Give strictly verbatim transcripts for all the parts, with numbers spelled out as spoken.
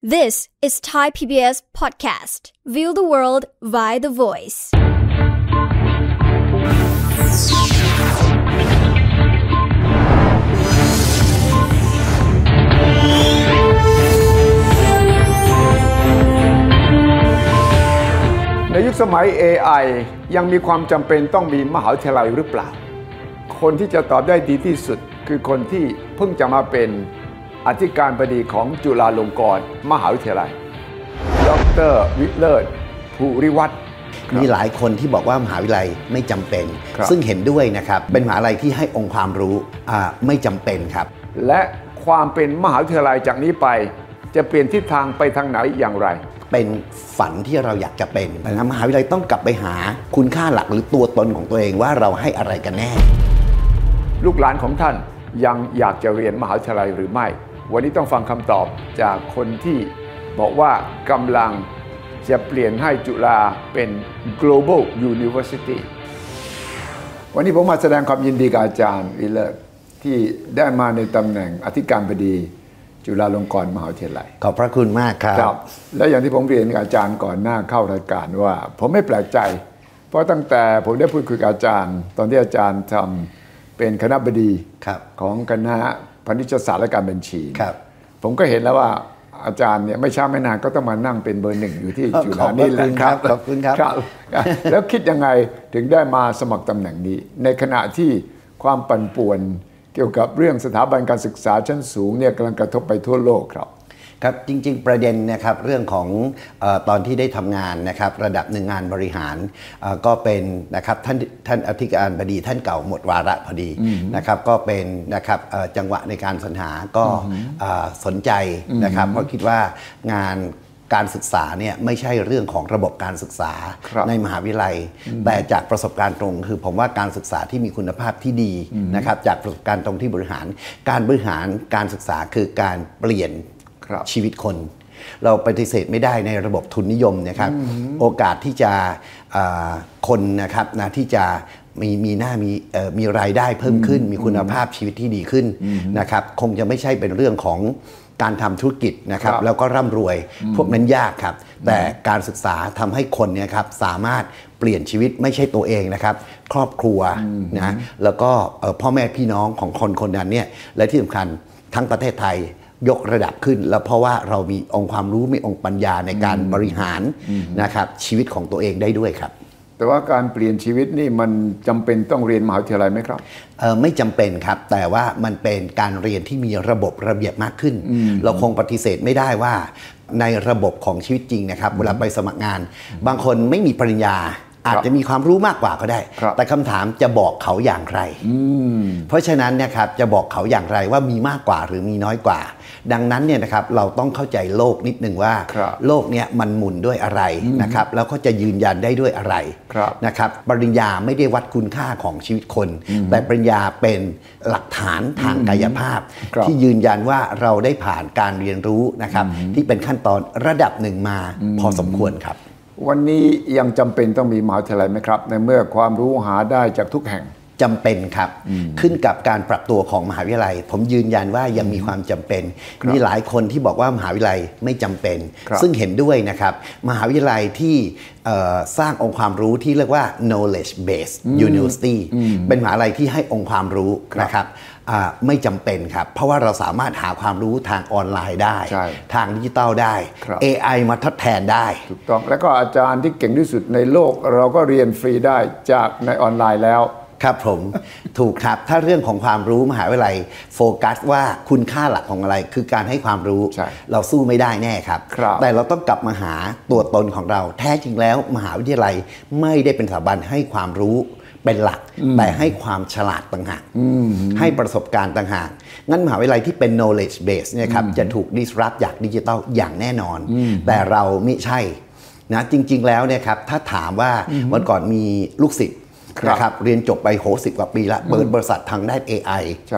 This is Thai พี บี เอส podcast. View the world via the voice. ในยุคสมัย เอ ไอ ยังมีความจำเป็นต้องมีมหาวิทยาลัยหรือเปล่าคนที่จะตอบได้ดีที่สุดคือคนที่เพิ่งจะมาเป็นอธิการบดีของจุฬาลงกรณ์มหาวิทยาลัยดร.วิเลิศ ภูริวัฒน์มีหลายคนที่บอกว่ามหาวิทยาลัยไม่จำเป็นซึ่งเห็นด้วยนะครับเป็นมหาวิทยาลัยที่ให้องค์ความรู้ไม่จำเป็นครับและความเป็นมหาวิทยาลัยจากนี้ไปจะเปลี่ยนทิศทางไปทางไหนอย่างไรเป็นฝันที่เราอยากจะเป็นมหาวิทยาลัยต้องกลับไปหาคุณค่าหลักหรือตัวตนของตัวเองว่าเราให้อะไรกันแน่ลูกหลานของท่านยังอยากจะเรียนมหาวิทยาลัยหรือไม่วันนี้ต้องฟังคำตอบจากคนที่บอกว่ากำลังจะเปลี่ยนให้จุฬาเป็น global university วันนี้ผมมาแสดงความยินดีกับอาจารย์วิเลิศที่ได้มาในตำแหน่งอธิการบดีจุฬาลงกรณ์มหาวิทยาลัยขอบพระคุณมากครับและอย่างที่ผมเรียนกับอาจารย์ก่อนหน้าเข้ารายการว่าผมไม่แปลกใจเพราะตั้งแต่ผมได้พูดคุยกับอาจารย์ตอนที่อาจารย์ทำเป็นคณบดีของคณะพาณิชยศาสตร์และการบัญชีผมก็เห็นแล้วว่าอาจารย์เนี่ยไม่ช้าไม่นานก็ต้องมานั่งเป็นเบอร์หนึ่งอยู่ที่จุฬานี่แหละครับขอบคุณครับแล้วคิดยังไงถึงได้มาสมัครตำแหน่งนี้ในขณะที่ความปั่นป่วนเกี่ยวกับเรื่องสถาบันการศึกษาชั้นสูงเนี่ยกำลังกระทบไปทั่วโลกครับครับจริงๆประเด็นนะครับเรื่องของเอ่อตอนที่ได้ทำงานนะครับระดับหนึ่งงานบริหารก็เป็นนะครับท่านท่านอธิการบดีท่านเก่าหมดวาระพอดีนะครับก็เป็นนะครับจังหวะในการสรรหาก็สนใจนะครับเพราะคิดว่างานการศึกษาเนี่ยไม่ใช่เรื่องของระบบการศึกษาในมหาวิทยาลัยแต่จากประสบการณ์ตรงคือผมว่าการศึกษาที่มีคุณภาพที่ดีนะครับจากประสบการณ์ตรงที่บริหารการบริหารการศึกษาคือการเปลี่ยนชีวิตคนเราปฏิเสธไม่ได้ในระบบทุนนิยมนะครับโอกาสที่จะคนนะครับนะที่จะมีมีหน้ามีมีรายได้เพิ่มขึ้นมีคุณภาพชีวิตที่ดีขึ้นนะครับคงจะไม่ใช่เป็นเรื่องของการทำธุรกิจนะครับแล้วก็ร่ำรวยพวกนั้นยากครับแต่การศึกษาทำให้คนเนี่ยครับสามารถเปลี่ยนชีวิตไม่ใช่ตัวเองนะครับครอบครัวนะแล้วก็พ่อแม่พี่น้องของคนคนนั้นเนี่ยและที่สำคัญทั้งประเทศไทยยกระดับขึ้นแล้วเพราะว่าเรามีองค์ความรู้มีองค์ปัญญาในการบริหารนะครับชีวิตของตัวเองได้ด้วยครับแต่ว่าการเปลี่ยนชีวิตนี่มันจำเป็นต้องเรียนมหาวิทยาลัยไหมครับเออไม่จำเป็นครับแต่ว่ามันเป็นการเรียนที่มีระบบระเบียบมากขึ้นเราคงปฏิเสธไม่ได้ว่าในระบบของชีวิตจริงนะครับเวลาไปสมัครงานบางคนไม่มีปริญญาอาจจะมีความรู้มากกว่าก็ได้แต่คำถามจะบอกเขาอย่างไรเพราะฉะนั้นนะครับจะบอกเขาอย่างไรว่ามีมากกว่าหรือมีน้อยกว่าดังนั้นเนี่ยนะครับเราต้องเข้าใจโลกนิดนึงว่าโลกเนี่ยมันหมุนด้วยอะไรนะครับแล้วก็จะยืนยันได้ด้วยอะไรนะครับปริญญาไม่ได้วัดคุณค่าของชีวิตคนแต่ปริญญาเป็นหลักฐานทางกายภาพที่ยืนยันว่าเราได้ผ่านการเรียนรู้นะครับที่เป็นขั้นตอนระดับหนึ่งมาพอสมควรครับวันนี้ยังจำเป็นต้องมีมหาวิทยาลัยไหมครับในเมื่อความรู้หาได้จากทุกแห่งจำเป็นครับขึ้นกับการปรับตัวของมหาวิทยาลัยผมยืนยันว่ายังมีความจำเป็นมีหลายคนที่บอกว่ามหาวิทยาลัยไม่จำเป็นซึ่งเห็นด้วยนะครับมหาวิทยาลัยที่สร้างองค์ความรู้ที่เรียกว่า knowledge based university เป็นมหาวิทยาลัยที่ให้องค์ความรู้นะครับไม่จำเป็นครับเพราะว่าเราสามารถหาความรู้ทางออนไลน์ได้ทางดิจิตอลได้ เอ ไอ มาทดแทนได้ถูกต้องแล้วก็อาจารย์ที่เก่งที่สุดในโลกเราก็เรียนฟรีได้จากในออนไลน์แล้วครับผมถูกครับถ้าเรื่องของความรู้มหาวิทยาลัยโฟกัสว่าคุณค่าหลักของอะไรคือการให้ความรู้เราสู้ไม่ได้แน่ครับแต่เราต้องกลับมาหาตัวตนของเราแท้จริงแล้วมหาวิทยาลัยไม่ได้เป็นสถาบันให้ความรู้เป็นหลักแต่ให้ความฉลาดต่างหากให้ประสบการณ์ต่างหากงั้นมหาวิทยาลัยที่เป็น knowledge base เนี่ยครับจะถูก disrupt จากดิจิทัลอย่างแน่นอนแต่เราไม่ใช่นะจริงๆแล้วเนี่ยครับถ้าถามว่าวันก่อนมีลูกศิษย์นะครับเรียนจบไปโหสิบกว่าปีละเปิดบริษัททางด้าน เอ ไอใช่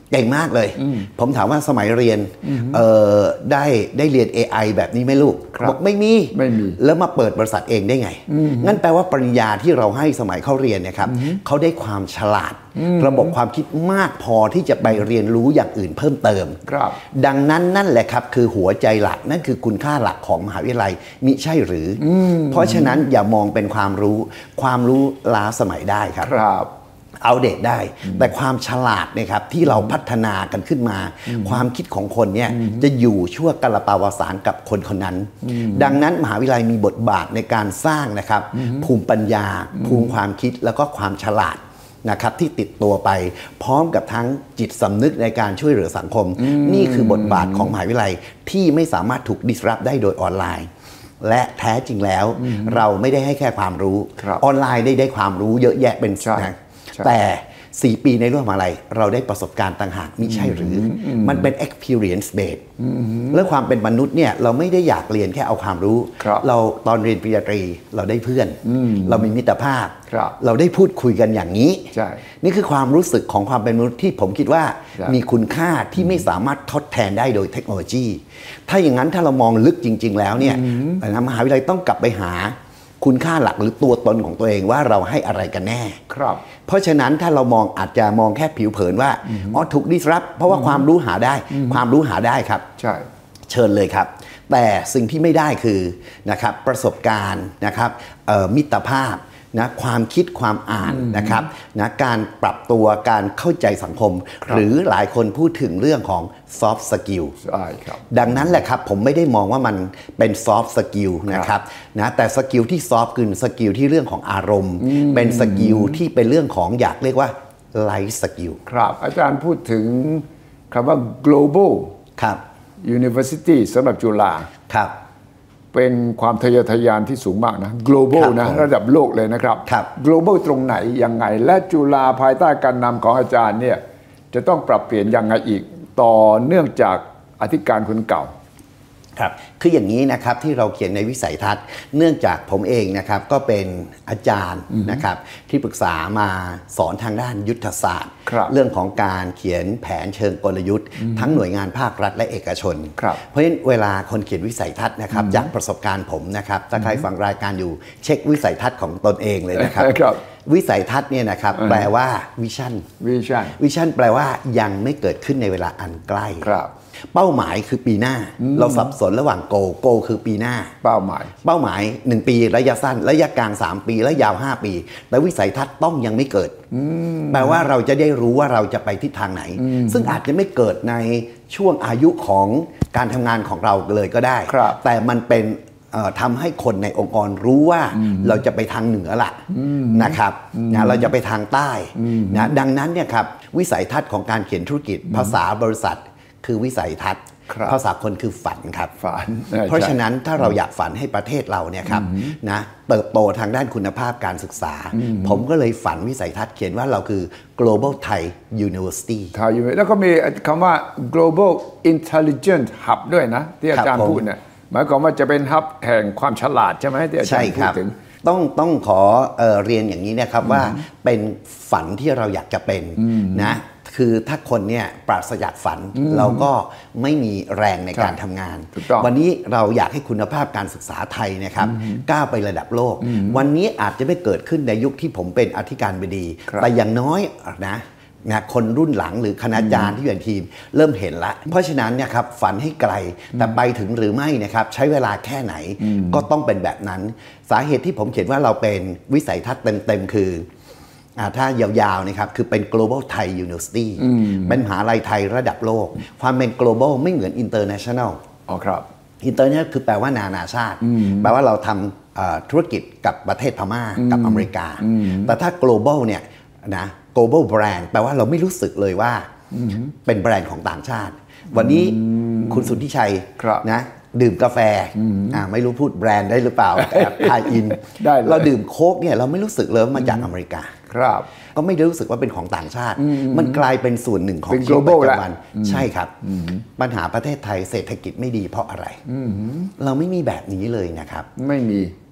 เก่งมากเลยผมถามว่าสมัยเรียนเอ่อได้ได้เรียน เอ ไอ แบบนี้ไหมลูกบอกไม่มีไม่มีแล้วมาเปิดบริษัทเองได้ไงงั้นแปลว่าปริญญาที่เราให้สมัยเขาเรียนเนี่ยครับเขาได้ความฉลาดระบบความคิดมากพอที่จะไปเรียนรู้อย่างอื่นเพิ่มเติมดังนั้นนั่นแหละครับคือหัวใจหลักนั่นคือคุณค่าหลักของมหาวิทยาลัยมิใช่หรือเพราะฉะนั้นอย่ามองเป็นความรู้ความรู้ล้าสมัยได้ครับเอาเดตได้แต่ความฉลาดเนี่ยครับที่เราพัฒนากันขึ้นมาความคิดของคนเนี่ยจะอยู่ชั่วกาลปาวสารกับคนคนนั้นดังนั้นมหาวิทยาลัยมีบทบาทในการสร้างนะครับภูมิปัญญาภูมิความคิดแล้วก็ความฉลาดนะครับที่ติดตัวไปพร้อมกับทั้งจิตสำนึกในการช่วยเหลือสังคมนี่คือบทบาทของมหาวิทยาลัยที่ไม่สามารถถูก disrupt ได้โดยออนไลน์และแท้จริงแล้วเราไม่ได้ให้แค่ความรู้ออนไลน์ได้ได้ความรู้เยอะแยะเป็นนะแต่สี่ปีในร่วมอะไรเราได้ประสบการณ์ต่างหากมิใช่หรือมันเป็น experience based และความเป็นมนุษย์เนี่ยเราไม่ได้อยากเรียนแค่เอาความรู้เราตอนเรียนปริญญาตรีเราได้เพื่อนเรามีมิตรภาพเราได้พูดคุยกันอย่างนี้นี่คือความรู้สึกของความเป็นมนุษย์ที่ผมคิดว่ามีคุณค่าที่ไม่สามารถทดแทนได้โดยเทคโนโลยีถ้าอย่างนั้นถ้าเรามองลึกจริงๆแล้วเนี่ยมหาวิทยาลัยต้องกลับไปหาคุณค่าหลักหรือตัวตนของตัวเองว่าเราให้อะไรกันแน่ครับเพราะฉะนั้นถ้าเรามองอาจจะมองแค่ผิวเผินว่าอ๋อถูกดิสรับเพราะว่าความรู้หาได้ความรู้หาได้ครับใช่เชิญเลยครับแต่สิ่งที่ไม่ได้คือนะครับประสบการณ์นะครับมิตรภาพนะความคิดความอ่านนะครับนะการปรับตัวการเข้าใจสังคมหรือหลายคนพูดถึงเรื่องของ soft skill ใช่ครับดังนั้นแหละครับผมไม่ได้มองว่ามันเป็น soft skill นะครับนะแต่สกิลที่ soft คือสกิลที่เรื่องของอารมณ์เป็นสกิลที่เป็นเรื่องของอยากเรียกว่า life skill ครับอาจารย์พูดถึงคำว่า global ครับ university สำหรับจุฬาครับเป็นความทะเยอทะยานที่สูงมากนะ global นะระดับโลกเลยนะครับ global ตรงไหนยังไงและจุฬาภายใต้การนำของอาจารย์เนี่ยจะต้องปรับเปลี่ยนยังไงอีกต่อเนื่องจากอธิการคนเก่าครับคืออย่างนี้นะครับที่เราเขียนในวิสัยทัศน์เนื่องจากผมเองนะครับก็เป็นอาจารย์นะครับที่ปรึกษามาสอนทางด้านยุทธศาสตร์เรื่องของการเขียนแผนเชิงกลยุทธ์ทั้งหน่วยงานภาครัฐและเอกชนเพราะฉะนั้นเวลาคนเขียนวิสัยทัศน์นะครับจากประสบการณ์ผมนะครับถ้าใครฟังรายการอยู่เช็ควิสัยทัศน์ของตนเองเลยนะครับวิสัยทัศน์เนี่ยนะครับแปลว่าวิชั่นวิชั่นวิชั่นแปลว่ายังไม่เกิดขึ้นในเวลาอันใกล้เป้าหมายคือปีหน้าเราสับสนระหว่างโกโกคือปีหน้าเป้าหมายเป้าหมายหนึ่งปีระยะสั้นระยะกลางสามปีและยาวห้าปีแต่วิสัยทัศน์ต้องยังไม่เกิดแปลว่าเราจะได้รู้ว่าเราจะไปทิศทางไหนซึ่งอาจจะไม่เกิดในช่วงอายุของการทำงานของเราเลยก็ได้แต่มันเป็นทำให้คนในองค์กรรู้ว่าเราจะไปทางเหนือละนะครับนะเราจะไปทางใต้นะดังนั้นเนี่ยครับวิสัยทัศน์ของการเขียนธุรกิจภาษาบริษัทคือวิสัยทัศน์ภาษาคนคือฝันครับฝันเพราะฉะนั้นถ้าเราอยากฝันให้ประเทศเราเนี่ยครับนะเติบโตทางด้านคุณภาพการศึกษาผมก็เลยฝันวิสัยทัศน์เขียนว่าเราคือ global Thai University ไทยแล้วก็มีคำว่า global intelligent hub ด้วยนะที่อาจารย์พูดเนี่ยหมายความว่าจะเป็นฮับแห่งความฉลาดใช่ไหมที่อาจารย์พูดถึงต้องต้องขอเอ่อเรียนอย่างนี้นะครับว่าเป็นฝันที่เราอยากจะเป็นนะคือถ้าคนเนี่ยปราศจากฝันเราก็ไม่มีแรงในการทำงานวันนี้เราอยากให้คุณภาพการศึกษาไทยนะครับก้าวไประดับโลกวันนี้อาจจะไม่เกิดขึ้นในยุคที่ผมเป็นอธิการบดีแต่อย่างน้อยนะนะคนรุ่นหลังหรือคณาจารย์ที่อยู่ในทีมเริ่มเห็นละเพราะฉะนั้นเนี่ยครับฝันให้ไกลแต่ไปถึงหรือไม่นะครับใช้เวลาแค่ไหนก็ต้องเป็นแบบนั้นสาเหตุที่ผมเขียนว่าเราเป็นวิสัยทัศน์เต็มๆคือถ้ายาวๆนะครับคือเป็น global Thai University เป็นมหาลัยไทยระดับโลกความเป็น global ไม่เหมือน international อ๋อครับ international คือแปลว่านานาชาติแปลว่าเราทำธุรกิจกับประเทศพม่ากับอเมริกาแต่ถ้า global เนี่ยนะglobal brand แปลว่าเราไม่รู้สึกเลยว่าเป็นแบรนด์ของต่างชาติวันนี้คุณสุทธิชัยนะดื่มกาแฟอ่าไม่รู้พูดแบรนด์ได้หรือเปล่าแต่ไทยอินเราดื่มโค้กเนี่ยเราไม่รู้สึกเลยมาจากอเมริกาครับก็ไม่ได้รู้สึกว่าเป็นของต่างชาติมันกลายเป็นส่วนหนึ่งของชีวิตประจำวันใช่ครับปัญหาประเทศไทยเศรษฐกิจไม่ดีเพราะอะไรเราไม่มีแบบนี้เลยนะครับไม่มี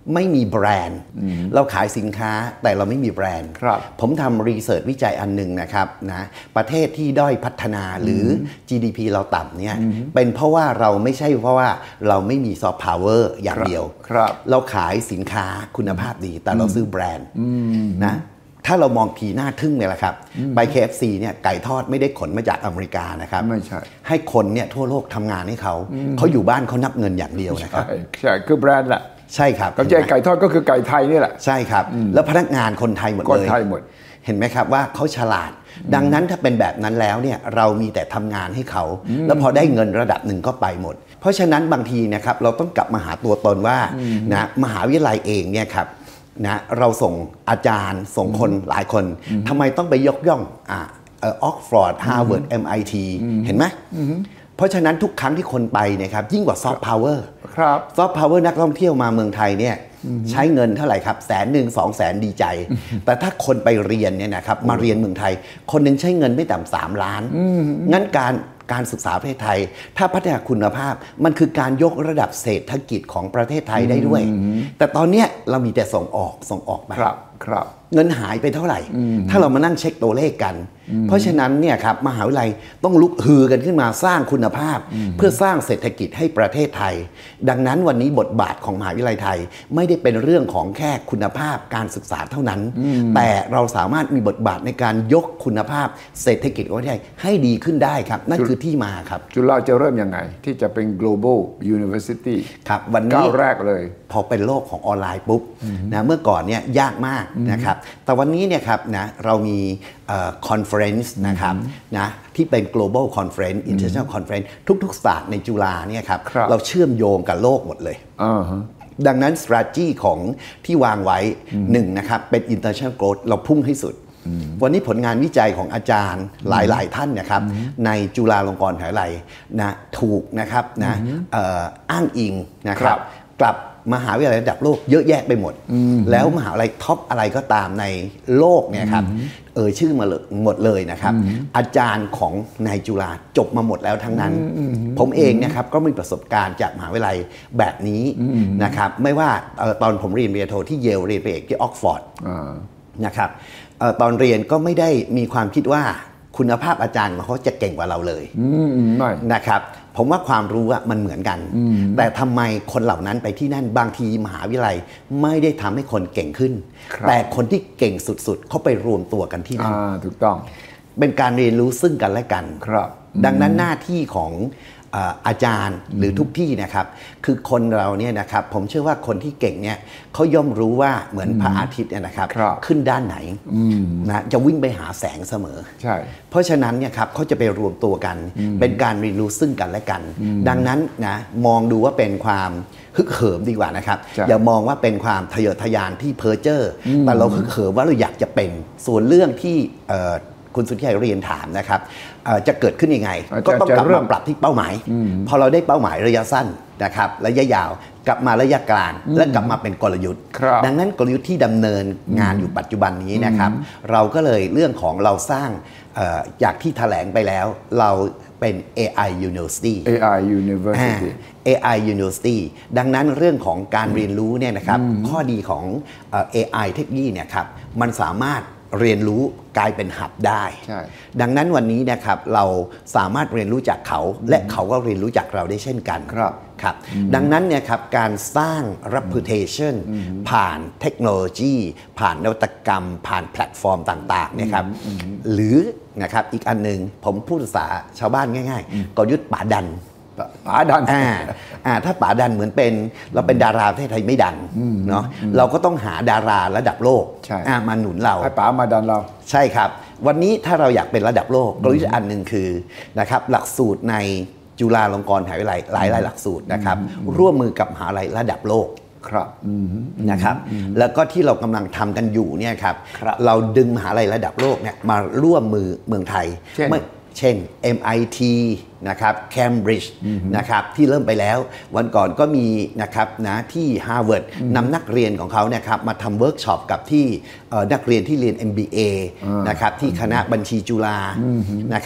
ไม่มีแบรนด์เราขายสินค้าแต่เราไม่มีแบรนด์ผมทำรีเสิร์ชวิจัยอันหนึ่งนะครับนะประเทศที่ด้อยพัฒนาหรือ จี ดี พี เราต่ำเนี่ยเป็นเพราะว่าเราไม่ใช่เพราะว่าเราไม่มีซอฟต์พาวเวอร์อย่างเดียวเราขายสินค้าคุณภาพดีแต่เราซื้อแบรนด์นะถ้าเรามองทีหน้าทึ่งเนี่ยแหละครับไป เค เอฟ ซี เนี่ยไก่ทอดไม่ได้ขนมาจากอเมริกานะครับไม่ใช่ให้คนเนี่ยทั่วโลกทำงานให้เขาเขาอยู่บ้านเขานับเงินอย่างเดียวนะครับใช่คือแบรนด์แหละใช่ครับกับใจไก่ทอดก็คือไก่ไทยนี่แหละใช่ครับแล้วพนักงานคนไทยหมดเลยคนไทยหมดเห็นไหมครับว่าเขาฉลาดดังนั้นถ้าเป็นแบบนั้นแล้วเนี่ยเรามีแต่ทำงานให้เขาแล้วพอได้เงินระดับหนึ่งก็ไปหมดเพราะฉะนั้นบางทีนะครับเราต้องกลับมาหาตัวตนว่านะมหาวิทยาลัยเองเนี่ยครับนะเราส่งอาจารย์ส่งคนหลายคนทำไมต้องไปยกย่องอ่าออกฟอร์ดฮาร์วาร์ด เอ็ม ไอ ที เห็นไหมเพราะฉะนั้นทุกครั้งที่คนไปนะครับยิ่งกว่าซอฟต์พาวเวอร์ครับซอฟต์พาวเวอร์นักท่องเที่ยวมาเมืองไทยเนี่ยใช้เงินเท่าไหร่ครับแสนหนึ่งสองแสนดีใจแต่ถ้าคนไปเรียนเนี่ยนะครับมาเรียนเมืองไทยคนหนึ่งใช้เงินไม่ต่ำสามล้านงั้นการการศึกษาประเทศไทยถ้าพัฒนาคุณภาพมันคือการยกระดับเศรษฐกิจของประเทศไทยได้ด้วยแต่ตอนนี้เรามีแต่ส่งออกส่งออกไปครับครับเงินหายไปเท่าไหร่ถ้าเรามานั่งเช็คตัวเลขกันเพราะฉะนั้นเนี่ยครับมหาวิทยาลัยต้องลุกฮือกันขึ้นมาสร้างคุณภาพเพื่อสร้างเศรษฐกิจให้ประเทศไทยดังนั้นวันนี้บทบาทของมหาวิทยาลัยไทยไม่ได้เป็นเรื่องของแค่คุณภาพการศึกษาเท่านั้นแต่เราสามารถมีบทบาทในการยกคุณภาพเศรษฐกิจของประเทศไทยให้ดีขึ้นได้ครับนั่นคือที่มาครับจุฬาจะเริ่มยังไงที่จะเป็น global university ครับวันนี้ก้าวแรกเลยพอเป็นโลกของออนไลน์ปุ๊บนะเมื่อก่อนเนี่ยยากมากนะครับแต่วันนี้เนี่ยครับนะเรามีคอนเฟอเรนซ์นะครับนะที่เป็น global conference international conference ทุกๆศาสตร์ในจุฬาเนี่ยครับเราเชื่อมโยงกับโลกหมดเลยดังนั้น strategy ของที่วางไว้หนึ่งนะครับเป็น international growth เราพุ่งให้สุดวันนี้ผลงานวิจัยของอาจารย์หลายๆท่านนะครับในจุฬาลงกรณ์มหาวิทยาลัยนะถูกนะครับนะอ้างอิงนะครับกลับมหาวิทยาลัยระดับโลกเยอะแยะไปหมดแล้วมหาวิทยาลัยท็อปอะไรก็ตามในโลกเนี่ยครับเอ่ยชื่อมาหมดเลยนะครับอาจารย์ของนายจุฬาจบมาหมดแล้วทั้งนั้นผมเองนะครับก็มีประสบการณ์จากมหาวิทยาลัยแบบนี้นะครับไม่ว่าตอนผมเรียนปริญญาโทที่เยลเรียนปริญญาเอกที่ออกฟอร์ดนะครับตอนเรียนก็ไม่ได้มีความคิดว่าคุณภาพอาจารย์ของเขาจะเก่งกว่าเราเลยนะครับผมว่าความรู้มันเหมือนกันแต่ทำไมคนเหล่านั้นไปที่นั่นบางทีมหาวิทยาลัยไม่ได้ทำให้คนเก่งขึ้นแต่คนที่เก่งสุดๆเขาไปรวมตัวกันที่นั่นถูกต้องเป็นการเรียนรู้ซึ่งกันและกันดังนั้นหน้าที่ของอาจารย์หรือทุกที่นะครับคือคนเราเนี่ยนะครับผมเชื่อว่าคนที่เก่งเนี่ยเขาย่อมรู้ว่าเหมือนพระอาทิตย์เนี่ยนะครับขึ้นด้านไหนนะจะวิ่งไปหาแสงเสมอใช่เพราะฉะนั้นเนี่ยครับเขาจะไปรวมตัวกันเป็นการเรียนรู้ซึ่งกันและกันดังนั้นนะมองดูว่าเป็นความฮึกเหิมดีกว่านะครับอย่ามองว่าเป็นความทะเยอทะยานที่เพ้อเจ้อแต่เราฮึกเหิมว่าเราอยากจะเป็นส่วนเรื่องที่คุณสุทธิชัยเรียนถามนะครับจะเกิดขึ้นยังไงก็ต้องกลับมาปรับที่เป้าหมายพอเราได้เป้าหมายระยะสั้นนะครับระยะยาวกลับมาระยะกลางและกลับมาเป็นกลยุทธ์ดังนั้นกลยุทธ์ที่ดำเนินงานอยู่ปัจจุบันนี้นะครับเราก็เลยเรื่องของเราสร้างจากที่แถลงไปแล้วเราเป็น เอ ไอ University เอ ไอ University เอ ไอ University ดังนั้นเรื่องของการเรียนรู้เนี่ยนะครับข้อดีของ เอ ไอ เทคโนโลยีเนี่ยครับมันสามารถเรียนรู้กลายเป็นหับได้ดังนั้นวันนี้นะครับเราสามารถเรียนรู้จากเขาและเขาก็เรียนรู้จากเราได้เช่นกันครับครับดังนั้นเนี่ยครับการสร้าง reputation ผ่านเทคโนโลยีผ่านนวัตกรรมผ่านแพลตฟอร์มต่างๆนะครับหรือนะครับอีกอันนึงผมพูดภาษาชาวบ้านง่ายๆกลยุทธ์ป่าดันป๋าดันอ่าอ่าถ้าป๋าดันเหมือนเป็นเราเป็นดาราประเทศไทยไม่ดังเนาะเราก็ต้องหาดาราระดับโลกอ่ามาหนุนเราให้ป๋ามาดันเราใช่ครับวันนี้ถ้าเราอยากเป็นระดับโลกกลยุทธ์อันหนึ่งคือนะครับหลักสูตรในจุฬาลงกรณ์มหาวิทยาลัยหลายหลากสูตรนะครับร่วมมือกับมหาวิทยาลัยระดับโลกครับนะครับแล้วก็ที่เรากำลังทำกันอยู่เนี่ยครับเราดึงมหาวิทยาลัยระดับโลกเนี่ยมาร่วมมือเมืองไทยเช่น เอ็ม ไอ ที นะครับ Cambridge นะครับที่เริ่มไปแล้ววันก่อนก็มีนะครับนะที่ Harvard นำนักเรียนของเขาเนี่ยครับมาทำเวิร์กช็อปกับที่นักเรียนที่เรียน เอ็ม บี เอ นะครับที่คณะบัญชีจุฬานะครับ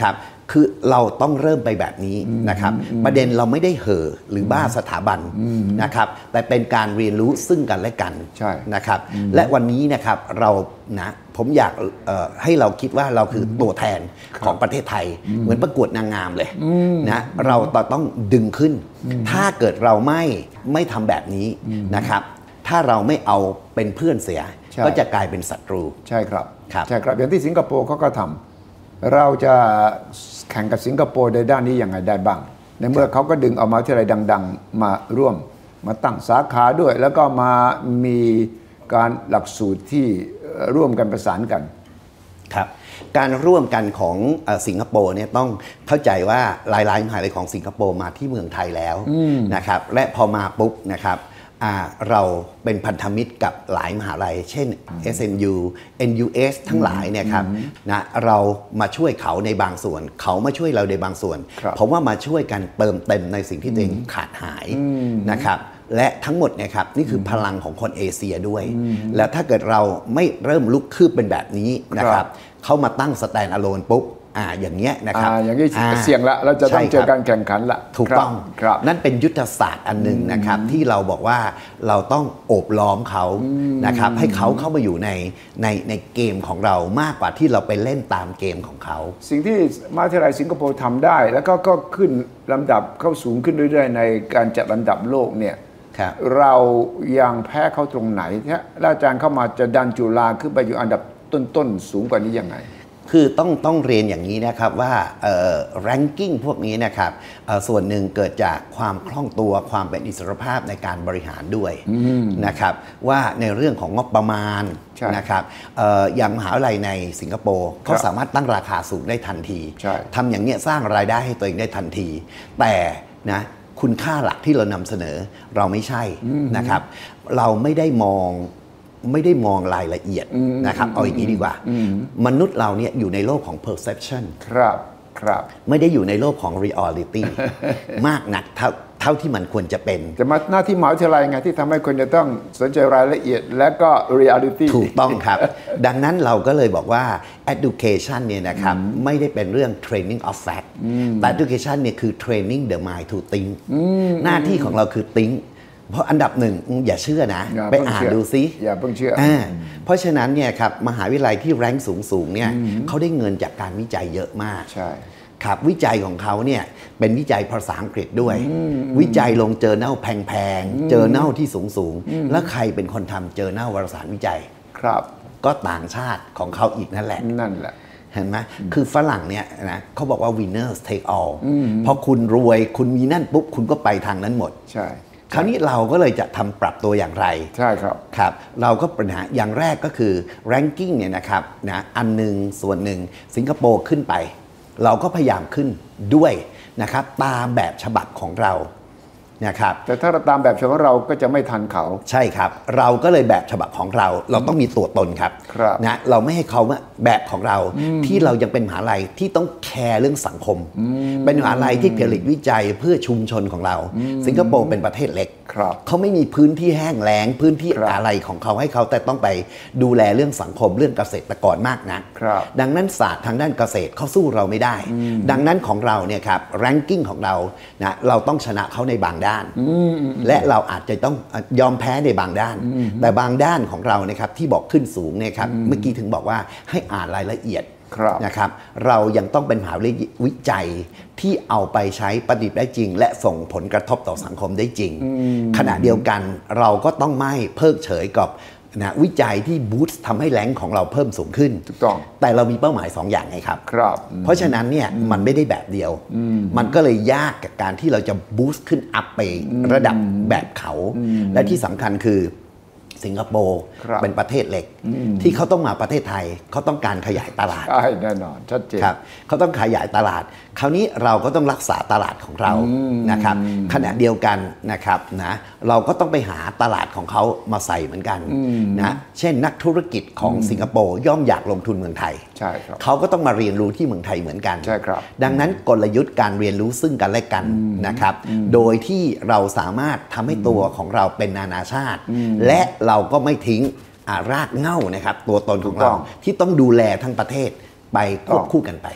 คือเราต้องเริ่มไปแบบนี้นะครับประเด็นเราไม่ได้เห่อหรือบ้าสถาบันนะครับแต่เป็นการเรียนรู้ซึ่งกันและกันนะครับและวันนี้นะครับเรานะผมอยากเอ่อให้เราคิดว่าเราคือตัวแทนของประเทศไทยเหมือนประกวดนางงามเลยนะเราต้องดึงขึ้นถ้าเกิดเราไม่ไม่ทำแบบนี้นะครับถ้าเราไม่เอาเป็นเพื่อนเสียก็จะกลายเป็นศัตรูใช่ครับใช่ครับอย่างที่สิงคโปร์เขาก็ทำเราจะแข่งกับสิงคโปร์ในด้านนี้ยังไงได้บ้างในเมื่อเขาก็ดึงเอามหาวิทยาลัยดังๆมาร่วมมาตั้งสาขาด้วยแล้วก็มามีการหลักสูตรที่ร่วมกันประสานกันครับการร่วมกันของสิงคโปร์เนี่ยต้องเข้าใจว่าหลายๆมหาวิทยาลัยของสิงคโปร์มาที่เมืองไทยแล้วนะครับและพอมาปุ๊บนะครับเราเป็นพันธมิตรกับหลายมหาลัยเช่น เอส เอ็น ยู เอ็น ยู เอส ทั้งหลายเนี่ยครับนะเรามาช่วยเขาในบางส่วนเขามาช่วยเราในบางส่วนผมว่ามาช่วยกันเติมเต็มในสิ่งที่ตัวเองขาดหายนะครับและทั้งหมดเนี่ยครับนี่คือพลังของคนเอเชียด้วยแล้วถ้าเกิดเราไม่เริ่มลุกคืบเป็นแบบนี้นะครับเขามาตั้งสแตนด์อะโลนปุ๊บอ่าอย่างเงี้ยนะครับอย่างนี้เสี่ยงละเราจะต้องเจอการแข่งขันละถูกต้องนั่นเป็นยุทธศาสตร์อันหนึ่งนะครับที่เราบอกว่าเราต้องโอบล้อมเขานะครับให้เขาเข้ามาอยู่ในในในเกมของเรามากกว่าที่เราไปเล่นตามเกมของเขาสิ่งที่มหาวิทยาลัยสิงคโปร์ทำได้แล้วก็ก็ขึ้นลำดับเข้าสูงขึ้นเรื่อยๆในการจัดลำดับโลกเนี่ยเรายังแพ้เขาตรงไหนแล้วอาจารย์เข้ามาจะดันจุฬาขึ้นไปอยู่อันดับต้นๆสูงกว่านี้ยังไงคือต้องต้องเรียนอย่างนี้นะครับว่าเอ่อ ranking พวกนี้นะครับส่วนหนึ่งเกิดจากความคล่องตัวความเป็นอิสรภาพในการบริหารด้วยนะครับว่าในเรื่องของงบประมาณนะครับอย่างมหาวิทยาลัยในสิงคโปร์เขาสามารถตั้งราคาสูงได้ทันทีทำอย่างนี้สร้างรายได้ให้ตัวเองได้ทันทีแต่นะคุณค่าหลักที่เรานำเสนอเราไม่ใช่นะครับเราไม่ได้มองไม่ได้มองรายละเอียดนะครับเอาอย่างนี้ดีกว่ามนุษย์เราเนี่ยอยู่ในโลกของ perception ครับครับไม่ได้อยู่ในโลกของ reality มากนักเท่าเท่าที่มันควรจะเป็นแต่มาหน้าที่มหาวิทยาลัยไงที่ทำให้คนจะต้องสนใจรายละเอียดและก็ reality ถูกต้องครับ ดังนั้นเราก็เลยบอกว่า education เนี่ยนะครับไม่ได้เป็นเรื่อง training of fact แต่ education เนี่ยคือ training the mind to think หน้าที่ของเราคือ thinkเพราะอันดับหนึ่งอย่าเชื่อนะไปอ่านดูซิอย่าเพิ่งเชื่อเพราะฉะนั้นเนี่ยครับมหาวิทยาลัยที่แรงสูงสูงเนี่ยเขาได้เงินจากการวิจัยเยอะมากใช่ครับวิจัยของเขาเนี่ยเป็นวิจัยภาษาอังกฤษด้วยวิจัยลงเจอเน่าแพงๆเจอเน่าที่สูงสูงแล้วใครเป็นคนทำเจอเน่าวารสารวิจัยครับก็ต่างชาติของเขาอีกนั่นแหละนั่นแหละเห็นไหมคือฝรั่งเนี่ยนะเขาบอกว่า winners take all พอคุณรวยคุณมีนั่นปุ๊บคุณก็ไปทางนั้นหมดใช่คราวนี้เราก็เลยจะทำปรับตัวอย่างไรใช่ครับครับเราก็ปัญหาอย่างแรกก็คือ ranking เนี่ยนะครับนะอันหนึ่งส่วนหนึ่งสิงคโปร์ขึ้นไปเราก็พยายามขึ้นด้วยนะครับตามแบบฉบับของเรานะครับแต่ถ้าเราตามแบบฉบับของเราก็จะไม่ทันเขาใช่ครับเราก็เลยแบบฉบับของเราเราต้องมีตัวตนครับนะเราไม่ให้เขาแบบของเราที่เรายังเป็นมหาลัยที่ต้องแคร์เรื่องสังคมเป็นมหาลัยที่ผลิตวิจัยเพื่อชุมชนของเราสิงคโปร์เป็นประเทศเล็กเขาไม่มีพื้นที่แห้งแล้งพื้นที่อะไรของเขาให้เขาแต่ต้องไปดูแลเรื่องสังคมเรื่องเกษตรกรมากนักดังนั้นศาสตร์ทางด้านเกษตรเขาสู้เราไม่ได้ดังนั้นของเราเนี่ยครับ ranking ของเรานะเราต้องชนะเขาในบางด้านและเราอาจจะต้องยอมแพ้ในบางด้านแต่บางด้านของเรานะครับที่บอกขึ้นสูงเนี่ยครับเมื่อกี้ถึงบอกว่าให้อ่านรายละเอียดนะครับเรายังต้องเป็นมหาวิจัยที่เอาไปใช้ปฏิบัติได้จริงและส่งผลกระทบต่อสังคมได้จริงขณะเดียวกันเราก็ต้องไม่เพิกเฉยกับนะวิจัยที่บูสต์ทำให้แรงของเราเพิ่มสูงขึ้นถูกต้องแต่เรามีเป้าหมายสองอย่างไงครับครับเพราะฉะนั้นเนี่ยมันไม่ได้แบบเดียวมันก็เลยยากกับการที่เราจะบูสต์ขึ้นอัพไประดับแบบเขาและที่สำคัญคือสิงคโปร์เป็นประเทศเล็กที่เขาต้องมาประเทศไทยเขาต้องการขยายตลาดใช่แน่นอนชัดเจนครับเขาต้องขยายตลาดคราวนี้เราก็ต้องรักษาตลาดของเรานะครับขณะเดียวกันนะครับนะเราก็ต้องไปหาตลาดของเขามาใส่เหมือนกันนะเช่นนักธุรกิจของสิงคโปร์ย่อมอยากลงทุนเมืองไทยใช่ครับเขาก็ต้องมาเรียนรู้ที่เมืองไทยเหมือนกันใช่ครับดังนั้นกลยุทธ์การเรียนรู้ซึ่งกันและกันนะครับโดยที่เราสามารถทำให้ตัวของเราเป็นนานาชาติและเราก็ไม่ทิ้งรากเหง้านะครับตัวตนของเราที่ต้องดูแลทั้งประเทศไปควบคู่กันไป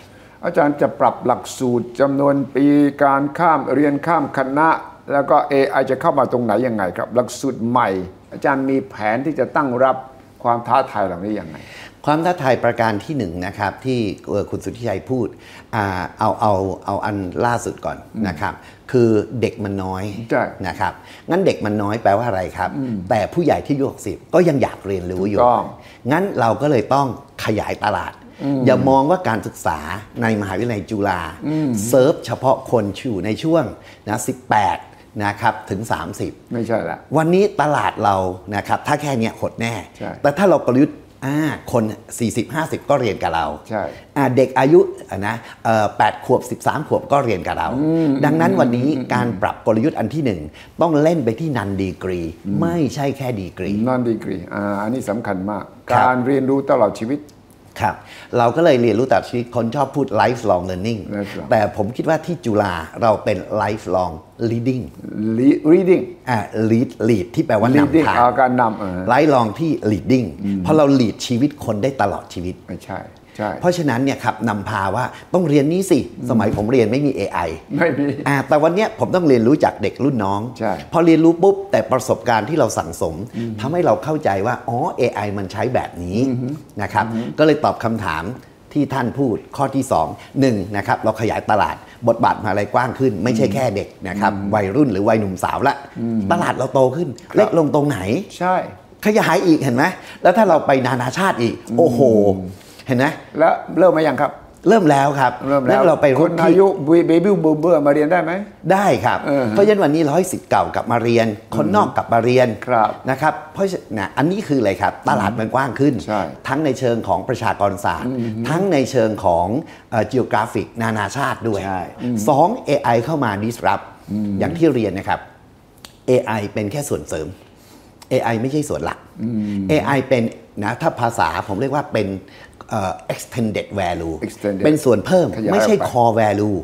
อาจารย์จะปรับหลักสูตรจำนวนปีการข้ามเรียนข้ามคณะแล้วก็ เอ ไอ จะเข้ามาตรงไหนยังไงครับหลักสูตรใหม่อาจารย์มีแผนที่จะตั้งรับความท้าทายเหล่านี้ยังไงความท้าทายประการที่หนึ่งนะครับที่คุณสุทธิชัยพูดเอาเอาเอาอันล่าสุดก่อนนะครับคือเด็กมันน้อยนะครับงั้นเด็กมันน้อยแปลว่าอะไรครับแต่ผู้ใหญ่ที่อายุหกสิบก็ยังอยากเรียนรู้อยู่งั้นเราก็เลยต้องขยายตลาดอย่ามองว่าการศึกษาในมหาวิทยาลัยจุฬาเซิร์ฟเฉพาะคนอยู่ในช่วงนะสิบแปดนะครับถึงสามสิบไม่ใช่ละวันนี้ตลาดเรานะครับถ้าแค่นี้หดแน่แต่ถ้าเรากลยุทธ์คน สี่สิบ ห้าสิบ ก็เรียนกับเราใช่เด็กอายุนะแปดขวบสิบสามขวบก็เรียนกับเราดังนั้นวันนี้การปรับกลยุทธ์อันที่หนึ่งต้องเล่นไปที่นันดีกรีไม่ใช่แค่ดีกรีนันดีกรีอ่าอันนี้สำคัญมากการเรียนรู้ตลอดชีวิตครับเราก็เลยเรียนรู้ตลอดชีวิตคนชอบพูด lifelong learning แต่ผมคิดว่าที่จุฬาเราเป็น lifelong leading reading อ่า lead lead ที่แปลว่านำทางการนำ lifelong ที่ leading เพราะเรา lead ชีวิตคนได้ตลอดชีวิตไม่ใช่เพราะฉะนั้นเนี่ยครับนำพาว่าต้องเรียนนี้สิสมัยผมเรียนไม่มี เอ ไอไม่มีแต่วันนี้ผมต้องเรียนรู้จากเด็กรุ่นน้องพอเรียนรู้ปุ๊บแต่ประสบการณ์ที่เราสั่งสมทำให้เราเข้าใจว่าอ๋อ เอ ไอ มันใช้แบบนี้นะครับก็เลยตอบคำถามที่ท่านพูดข้อที่สอง หนึ่งนะครับเราขยายตลาดบทบาทมหาลัยกว้างขึ้นไม่ใช่แค่เด็กนะครับวัยรุ่นหรือวัยหนุ่มสาวละตลาดเราโตขึ้นเล็กลงตรงไหนใช่ขยายอีกเห็นไหมแล้วถ้าเราไปนานาชาติอีกโอ้โหเห็นไหมแล้วเริ่มมายังครับเริ่มแล้วครับเริ่มแล้วเราไปคนอายุเบบี้บูมเบอร์มาเรียนได้ไหมได้ครับเพราะฉะนั้นวันนี้ร้อยสิทธิ์เก่ากลับมาเรียนคนนอกกลับมาเรียนนะครับเพราะนะอันนี้คืออะไรครับตลาดมันกว้างขึ้นทั้งในเชิงของประชากรศาสตร์ทั้งในเชิงของ geographic นานาชาติด้วยสอง เอ ไอ เข้ามา disrupt อย่างที่เรียนนะครับ เอ ไอ เป็นแค่ส่วนเสริม เอ ไอ ไม่ใช่ส่วนหลัก เอ ไอ เป็นนะถ้าภาษาผมเรียกว่าเป็น uh, extended value extended เป็นส่วนเพิ่มไม่ใช่ core value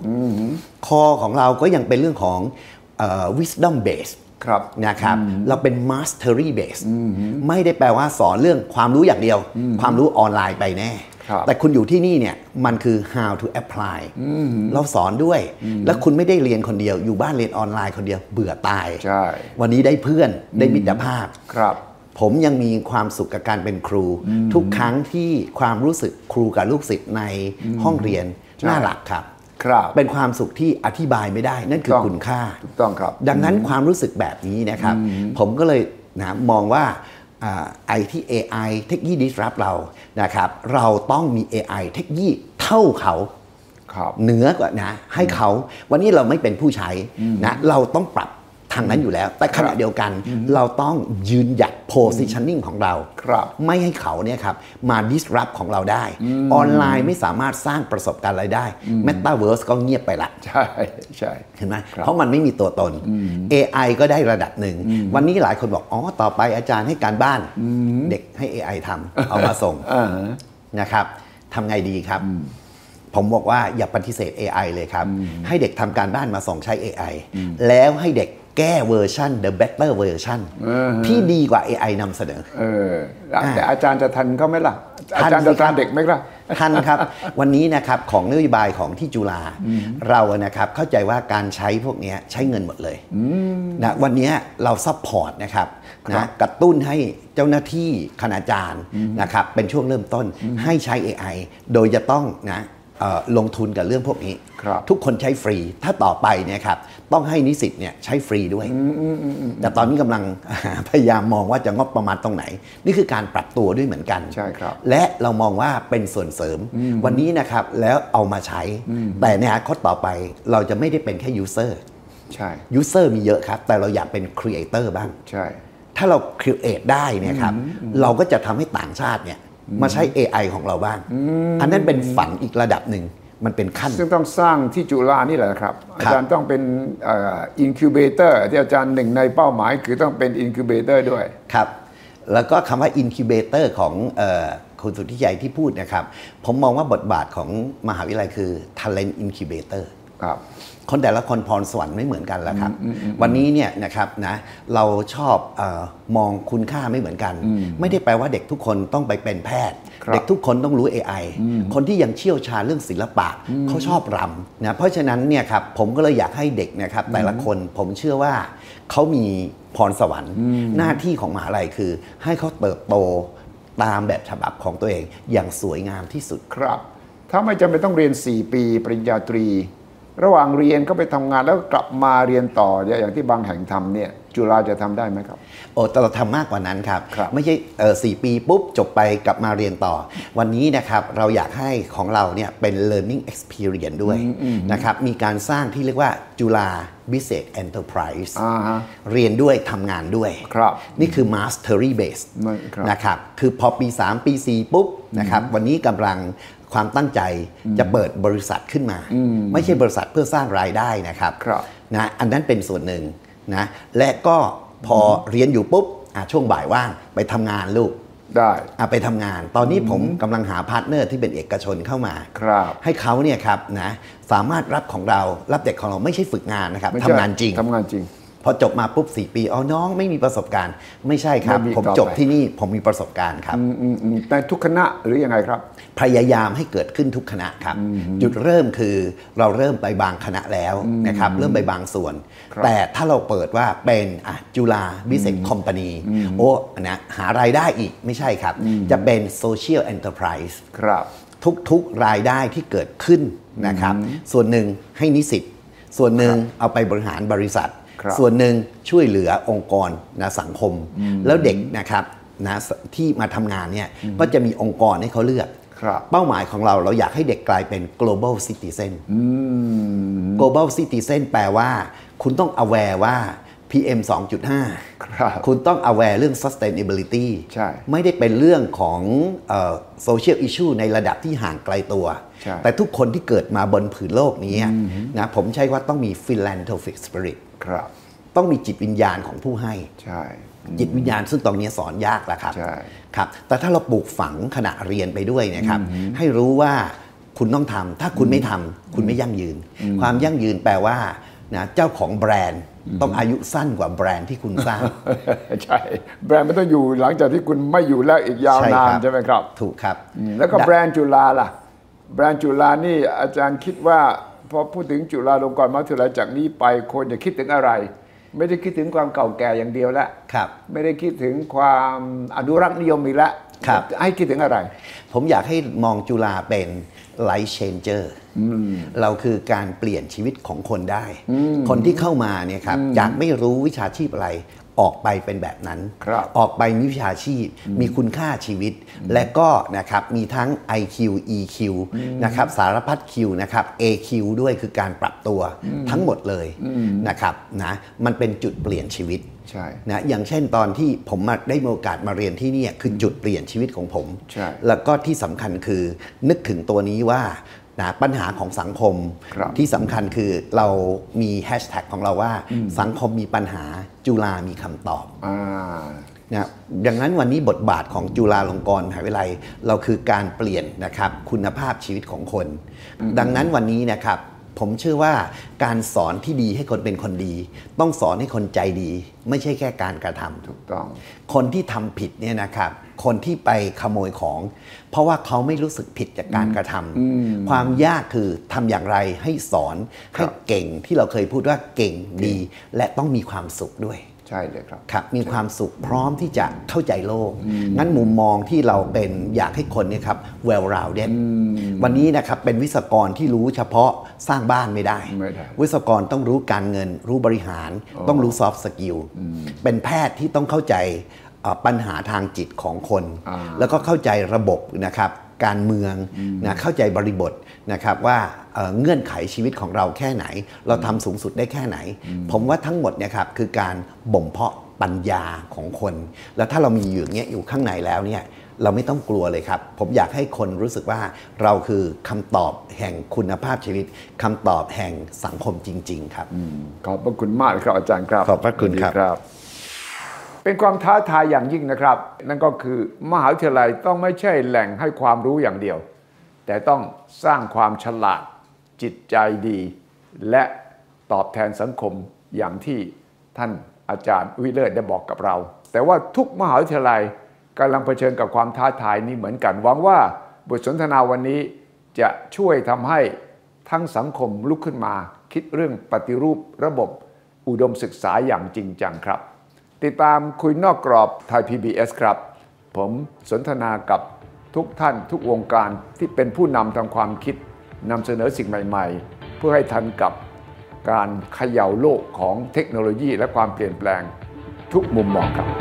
core ของเราก็ยังเป็นเรื่องของ uh, wisdom base นะครับเราเป็น mastery base ไม่ได้แปลว่าสอนเรื่องความรู้อย่างเดียวความรู้ออนไลน์ไปแน่แต่คุณอยู่ที่นี่เนี่ยมันคือ how to apply เราสอนด้วยแล้วคุณไม่ได้เรียนคนเดียวอยู่บ้านเรียนออนไลน์คนเดียวเบื่อตายวันนี้ได้เพื่อนได้มิตรภาพผมยังมีความสุขกับการเป็นครูทุกครั้งที่ความรู้สึกครูกับลูกศิษย์ในห้องเรียนน่ารักครับเป็นความสุขที่อธิบายไม่ได้นั่นคือคุณค่าถูกต้องครับดังนั้นความรู้สึกแบบนี้นะครับผมก็เลยนะมองว่าไอ้ที่ เอ ไอ เทคโนโลยี disrupt เรานะครับเราต้องมี เอ ไอ เทคโนโลยีเท่าเขาเหนือกว่านะให้เขาวันนี้เราไม่เป็นผู้ใช้นะเราต้องปรับทางนั้นอยู่แล้วแต่ขณะเดียวกันเราต้องยืนหยัด positioning ของเราไม่ให้เขาเนี่ยครับมา disrupt ของเราได้ออนไลน์ไม่สามารถสร้างประสบการณ์อะไรได้ Metaverse ก็เงียบไปละใช่ใช่เห็นไหมเพราะมันไม่มีตัวตน เอ ไอ ก็ได้ระดับหนึ่งวันนี้หลายคนบอกอ๋อต่อไปอาจารย์ให้การบ้านเด็กให้ เอ ไอ ทำเอามาส่งนะครับทำไงดีครับผมบอกว่าอย่าปฏิเสธ เอ ไอ เลยครับให้เด็กทำการบ้านมาส่งใช้ เอ ไอ แล้วให้เด็กแก้เวอร์ชัน the better version ที่ดีกว่า เอ ไอ นำเสนอเออแต่อาจารย์จะทันเขาไหมล่ะอาจารย์จะทันเด็กไหมล่ะทันครับวันนี้นะครับของนโยบายของที่จุฬาเรานะครับเข้าใจว่าการใช้พวกนี้ใช้เงินหมดเลยนะวันนี้เราซัพพอร์ตนะครับนะกระตุ้นให้เจ้าหน้าที่คณาจารย์นะครับเป็นช่วงเริ่มต้นให้ใช้ เอ ไอ โดยจะต้องนะลงทุนกับเรื่องพวกนี้ทุกคนใช้ฟรีถ้าต่อไปเนี่ยครับต้องให้นิสิตเนี่ยใช้ฟรีด้วยแต่ตอนนี้กำลังพยายามมองว่าจะงบประมาณตรงไหนนี่คือการปรับตัวด้วยเหมือนกันใช่ครับและเรามองว่าเป็นส่วนเสริมวันนี้นะครับแล้วเอามาใช้แต่ในอนาคตต่อไปเราจะไม่ได้เป็นแค่ยูเซอร์ใช่ยูเซอร์มีเยอะครับแต่เราอยากเป็นครีเอเตอร์บ้างใช่ถ้าเราครีเอทได้เนี่ยครับเราก็จะทำให้ต่างชาติเนี่ยมาใช้ เอ ไอ ของเราบ้าง อ, อันนั้นเป็นฝันอีกระดับหนึ่งมันเป็นขั้นซึ่งต้องสร้างที่จุฬานี่แหละครับอาจารย์ต้องเป็นอินคิวเบเตอร์ที่อาจารย์หนึ่งในเป้าหมายคือต้องเป็นอินคิวเบเตอร์ด้วยครับแล้วก็คำว่าอินคิวเบเตอร์ของคุณสุทธิชัยที่พูดนะครับผมมองว่าบทบาทของมหาวิทยาลัยคือ Talent Incubator ครับคนแต่ละคนพรสวรรค์ไม่เหมือนกันแล้วครับวันนี้เนี่ยนะครับนะเราชอบเอ่อมองคุณค่าไม่เหมือนกันไม่ได้แปลว่าเด็กทุกคนต้องไปเป็นแพทย์เด็กทุกคนต้องรู้ เอ ไอ คนที่ยังเชี่ยวชาญเรื่องศิลปะเขาชอบรำนะเพราะฉะนั้นเนี่ยครับผมก็เลยอยากให้เด็กนะครับแต่ละคนผมเชื่อว่าเขามีพรสวรรค์หน้าที่ของมหาลัยคือให้เขาเติบโตตามแบบฉบับของตัวเองอย่างสวยงามที่สุดครับถ้าไม่จำเป็นต้องเรียนสี่ปีปริญญาตรีระหว่างเรียนก็ไปทำงานแล้วกลับมาเรียนต่ออย่างที่บางแห่งทำเนี่ยจุฬาจะทำได้ไหมครับโอ้แต่เราทำมากกว่านั้นครับครับไม่ใช่เออสี่ปีปุ๊บจบไปกลับมาเรียนต่อวันนี้นะครับเราอยากให้ของเราเนี่ยเป็น learning experience ด้วยนะครับมีการสร้างที่เรียกว่าจุฬา Business Enterprise เรียนด้วยทำงานด้วยนี่คือ mastery base นะครับคือพอปีสามปีสี่ปุ๊บนะครับวันนี้กำลังความตั้งใจจะเปิดบริษัทขึ้นมาไม่ใช่บริษัทเพื่อสร้างรายได้นะครับนะอันนั้นเป็นส่วนหนึ่งนะและก็พอเรียนอยู่ปุ๊บช่วงบ่ายว่างไปทำงานลูกได้ไปทำงานตอนนี้ผมกำลังหาพาร์ทเนอร์ที่เป็นเอกชนเข้ามาให้เขาเนี่ยครับนะสามารถรับของเรารับเด็กของเราไม่ใช่ฝึกงานนะครับทำงานจริงทำงานจริงพอจบมาปุ๊บสี่ปีอ๋อน้องไม่มีประสบการณ์ไม่ใช่ครับผมจบที่นี่ผมมีประสบการณ์ครับในทุกคณะหรือยังไงครับพยายามให้เกิดขึ้นทุกคณะครับจุดเริ่มคือเราเริ่มไปบางคณะแล้วนะครับเริ่มไปบางส่วนแต่ถ้าเราเปิดว่าเป็นจุฬา Business Company โอ้นะหารายได้อีกไม่ใช่ครับจะเป็น Social Enterprise ครับทุกๆรายได้ที่เกิดขึ้นนะครับส่วนหนึ่งให้นิสิตส่วนหนึ่งเอาไปบริหารบริษัทส่วนหนึ่งช่วยเหลือองค์กรนะสังคมแล้วเด็กนะครับนะที่มาทำงานเนี่ยก็จะมีองค์กรให้เขาเลือกเป้าหมายของเราเราอยากให้เด็กกลายเป็น global citizen global citizen แปลว่าคุณต้อง aware ว่า พี เอ็ม สองจุดห้า คุณต้อง aware เรื่อง sustainability ไม่ได้เป็นเรื่องของเอ่อ social issue ในระดับที่ห่างไกลตัวแต่ทุกคนที่เกิดมาบนผืนโลกนี้นะผมใช้ว่าต้องมี philanthropic spirit ต้องมีจิตวิญญาณของผู้ให้จิตวิญญาณซึ่งตรงนี้สอนยากแล้วครับครับแต่ถ้าเราปลูกฝังขณะเรียนไปด้วยนะครับให้รู้ว่าคุณต้องทำถ้าคุณไม่ทำคุณไม่ยั่งยืนความยั่งยืนแปลว่านะเจ้าของแบรนด์ต้องอายุสั้นกว่าแบรนด์ที่คุณสร้างใช่แบรนด์ไม่ต้องอยู่หลังจากที่คุณไม่อยู่แล้วอีกยาวนานใช่ไหมครับถูกครับแล้วก็แบรนด์จุฬาล่ะแบรนด์จุฬานี่อาจารย์คิดว่าพอพูดถึงจุฬาลงกรณ์มหาวิทยาลัยจากนี้ไปคนจะคิดถึงอะไรไม่ได้คิดถึงความเก่าแก่อย่างเดียวแล้วไม่ได้คิดถึงความอนุรักษ์นิยมอีกแล้วให้คิดถึงอะไรผมอยากให้มองจุฬาเป็น life changer เราคือการเปลี่ยนชีวิตของคนได้คนที่เข้ามาเนี่ยครับอยากไม่รู้วิชาชีพอะไรออกไปเป็นแบบนั้นออกไปมีวิชาชีพมีคุณค่าชีวิตและก็นะครับมีทั้ง ไอ คิว อี คิว นะครับสารพัด Q นะครับ เอ คิว ด้วยคือการปรับตัวทั้งหมดเลยนะครับนะมันเป็นจุดเปลี่ยนชีวิตนะอย่างเช่นตอนที่ผมมาได้มีโอกาสมาเรียนที่นี่คือจุดเปลี่ยนชีวิตของผมแล้วก็ที่สำคัญคือนึกถึงตัวนี้ว่านะปัญหาของสังคมที่สำคัญคือเรามีแฮชแท็กของเราว่าสังคมมีปัญหาจุฬามีคำตอบนะดังนั้นวันนี้บทบาทของจุฬาลงกรณ์มหาวิทยาลัยเราคือการเปลี่ยนนะครับคุณภาพชีวิตของคนดังนั้นวันนี้นะครับผมเชื่อว่าการสอนที่ดีให้คนเป็นคนดีต้องสอนให้คนใจดีไม่ใช่แค่การกระทำถูกต้องคนที่ทำผิดเนี่ยนะครับคนที่ไปขโมยของเพราะว่าเขาไม่รู้สึกผิดจากการกระทำความยากคือทำอย่างไรให้สอนให้เก่งที่เราเคยพูดว่าเก่งดีและต้องมีความสุขด้วยใช่เลยครับครับมีความสุขพร้อมที่จะเข้าใจโลกงั้นมุมมองที่เราเป็นอยากให้คนเนี่ยครับ well rounded วันนี้นะครับเป็นวิศวกรที่รู้เฉพาะสร้างบ้านไม่ได้วิศวกรต้องรู้การเงินรู้บริหารต้องรู้ soft skill เป็นแพทย์ที่ต้องเข้าใจปัญหาทางจิตของคนแล้วก็เข้าใจระบบนะครับการเมืองนะเข้าใจบริบทนะครับว่า เ, เงื่อนไขชีวิตของเราแค่ไหนเราทำสูงสุดได้แค่ไหนผมว่าทั้งหมดเนี่ยครับคือการบ่มเพาะปัญญาของคนแล้วถ้าเรามีอยู่อย่างเงี้ยอยู่ข้างในแล้วเนี่ยเราไม่ต้องกลัวเลยครับผมอยากให้คนรู้สึกว่าเราคือคำตอบแห่งคุณภาพชีวิตคำตอบแห่งสังคมจริงๆครับขอบพระคุณมากครับอาจารย์ครับขอบพระคุณครับเป็นความท้าทายอย่างยิ่งนะครับนั่นก็คือมหาวิทยาลัยต้องไม่ใช่แหล่งให้ความรู้อย่างเดียวแต่ต้องสร้างความฉลาดจิตใจดีและตอบแทนสังคมอย่างที่ท่านอาจารย์วิเลิศได้บอกกับเราแต่ว่าทุกมหาวิทยาลัยกำลังเผชิญกับความท้าทายนี้เหมือนกันหวังว่าบทสนทนาวันนี้จะช่วยทำให้ทั้งสังคมลุกขึ้นมาคิดเรื่องปฏิรูประบบอุดมศึกษาอย่างจริงจังครับติดตามคุยนอกกรอบไทย พี บี เอส ครับผมสนทนากับทุกท่านทุกวงการที่เป็นผู้นำทางความคิดนำเสนอสิ่งใหม่ๆเพื่อให้ทันกับการเขย่าโลกของเทคโนโลยีและความเปลี่ยนแปลงทุกมุมมองครับ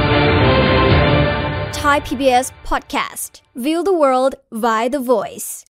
Thai พี บี เอส Podcast View the world via the voice